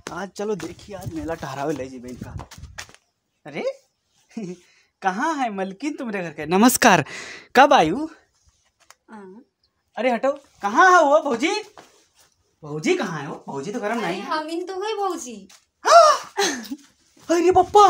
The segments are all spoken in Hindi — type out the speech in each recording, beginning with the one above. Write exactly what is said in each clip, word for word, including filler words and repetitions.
आज चलो देखिए, आज मेला टहरावे ले जी बेन का। अरे कहाँ है मलकिन तुम्हारे घर के? नमस्कार, कब आयु? अरे हटो, कहाँ है वो भौजी? भौजी कहाँ है वो? भौजी तो गरम नहीं। हम इन तो गई भौजी। अरे पप्पा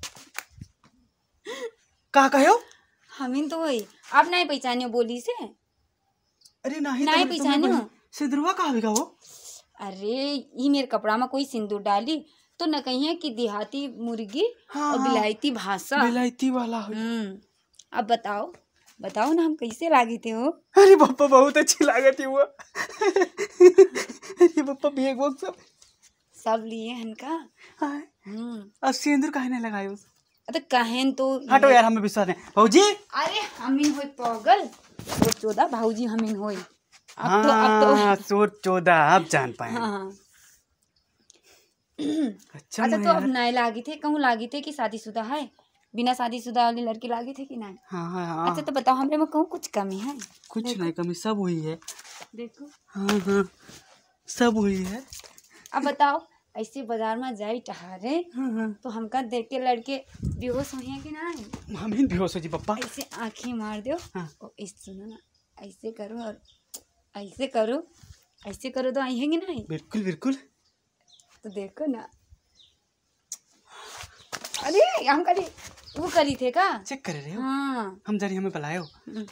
का कहो? हम इन तो गई, आप नहीं पहचानियो बोली से? अरे नहीं नहीं पहचानियो। सिंदूरवा कहाँ होगा वो? अरे ये मेरे कपड़ा में कोई सिंदूर डाली तो न कहिए कि देहाती मुर्गी हाँ, और बिलायती भाषा। बिलायती वाला हो। हम्म अब बताओ बताओ ना हम कैसे लागी थे हो? अरे पप्पा बहुत अच्छी लागत है वो। अरे पप्पा बेग वो सब सब लिए हन का। हम्म अब सिंदूर काहे नहीं लगायो? अरे कहन तो हटो यार, हमें विश्वास नहीं। भौजी अरे हमिन होई पागल, वो चौदह भाऊजी हमिन होई। अब हाँ, तो अब तो सोच चौदह आप जान पाए। हाँ। अच्छा, अच्छा तो अब नए लागी थे, कहूँ लागी थे कि शादीशुदा है? बिना शादीशुदा वाली लड़की लागी थे कि नहीं? हाँ हाँ हाँ। अच्छा तो बताओ हमरे में कहूँ कुछ कमी है? कुछ नहीं कमी, सब हुई है। देखो हाँ हाँ सब हुई है। अब बताओ ऐसे बाजार में जाई टहारे हाँ हाँ तो हमका देख के लड़के बेहोश हुए हैं कि नहीं? हम ही बेहोश हो जी पप्पा। ऐसे आंखें मार दो। हाँ। और इस सुनो ना, ऐसे करो और ऐसे करो, ऐसे करो तो आई है कि नहीं? बिल्कुल बिल्कुल। तो देखो ना। अरे हम करी वो करी थे का? चेक कर रहे हो? हाँ। हम जरी हमें बुलाए हो।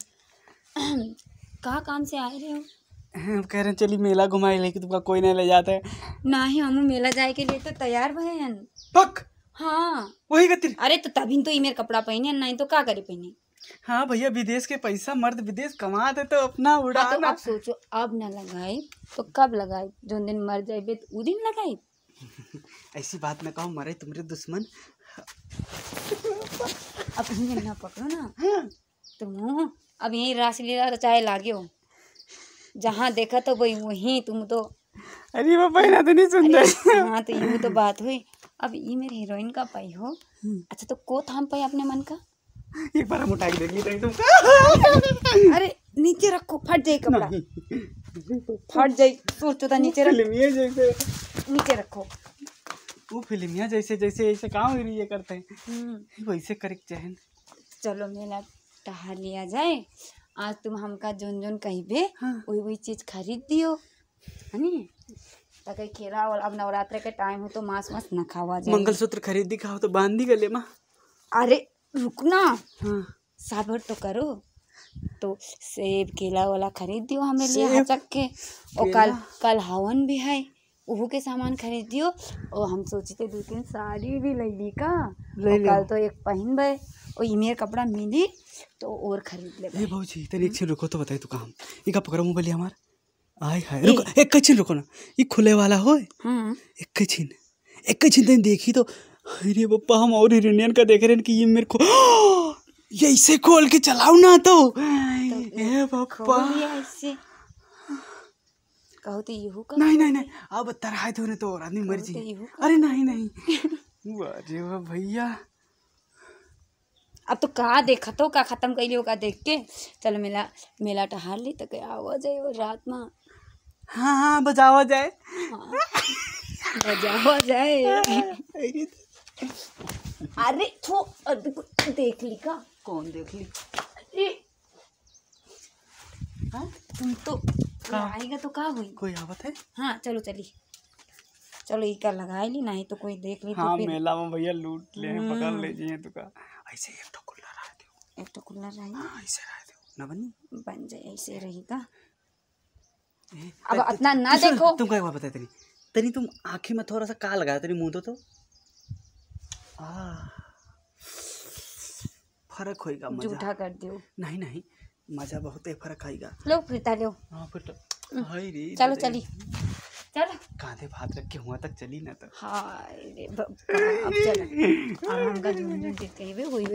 कहाँ काम से आए रहे हो? हम कह रहे हैं चली मेला घुमाए, लेकिन तुमका कोई नहीं ले जाता है। नहीं हम मेला जाए के लिए तो तैयार भए हैं। पक हाँ वही गतिर। अरे तो तभी तो ये मेरे कपड़ा पहने, नहीं तो क्या करे पहने। हाँ भैया, विदेश के पैसा मर्द विदेश कमा दे तो अपना हाँ, उड़ा तो ना। अब सोचो अब न लगाए तो कब लगाए? जो दिन मर जाए तो उ दिन लगाए। ऐसी बात न कहो, मरे तुम्हारे दुश्मन। अब हिंगे ना पकड़ो ना। हाँ। तुम अब यही रासलीला रचाए लागे हो, जहाँ देखा तो वही वही तुम तो। अरे वो पहना तो नहीं सुंदर। हाँ तो यूँ तो बात हुई। अब ये मेरे हीरोइन का पाई हो। अच्छा तो को थाम पाई अपने मन का? एक बार हम उठा के देख ली तुम। अरे नीचे रखो, फट जाए कपड़ा, फट जाए। सोचो था नीचे रख, फिल्मिया जैसे नीचे रखो। वो फिल्मिया जैसे जैसे ऐसे काम ये करते हैं वैसे करे चाहे। चलो मेला टहा लिया जाए। आज तुम हमका जोन जोन कहिबे हाँ। वही वही चीज खरीद दियो है नी। तो कहीं खेला और अब नवरात्र के टाइम हो तो मांस मांस न खावा जाए। मंगलसूत्र खरीद दी खाओ तो बांध दी गले माँ। अरे रुकना, हाँ। साबर तो करो। तो सेब केला वाला खरीद दियो हमें लिए सेब, हचक के। और कल कल हवन भी है, उहू के सामान खरीद दियो। और हम सोचते दो तीन साड़ी भी ले ली का। और कल तो एक पहन बे और इमेर कपड़ा मिली तो और खरीद ले। ए भौजी तनी एक छिन रुको तो बताई तू काम। ई का पकड़ो मोबाइल हमार। आय हाय रुको, एक छिन रुको ना। ई खुले वाला होए। हां एक छिन एक छिन तनी देखी तो। अरे पप्पा हम और हिरनियन का देख रहे हैं कि ये मेरे को ये ऐसे खोल के चलाओ ना तो। ए पप्पा ऐसे कहो तो यहू का। नहीं नहीं नहीं अब तराय तो तो और आदमी मर जी। अरे नहीं नहीं अरे वाह भैया। अब तो का देखा तो का खत्म कर लियो का देख के। चलो मेला मेला टहार ली तो क्या आवा जाए वो रात में। हाँ हाँ बजावा जाए। हाँ, बजावा जाए। अरे थो देख ली का? कौन देख ली? अरे हाँ तुम तो आएगा तो का हुई? कोई आवत है? हाँ चलो चली चलो ये का लगा ली, नहीं तो कोई देख ली। हाँ तो फिर मेला में भैया लूट ले पकड़ ले जी तो का ऐसे एक तो खुला रहा दो। एक तो खुला रही। हाँ ऐसे रहा दो ना बनी बन जाए ऐसे रहेगा। अब अपना ना देखो। तुम क्या बताए तनी तनी तुम आँखी में थोड़ा सा का लगाया तनी मुंह तो आ फर्क होएगा। मजा झूठा कर दियो। नहीं नहीं मजा बहुत है, फर्क आएगा। लो फिरता लो। हाँ फिर तो हाय रे चलो चली चलो कांधे हाथ रख के हुआ तक चली ना तो। हाय रे अब चलो अब हमका जो जो देख के हुई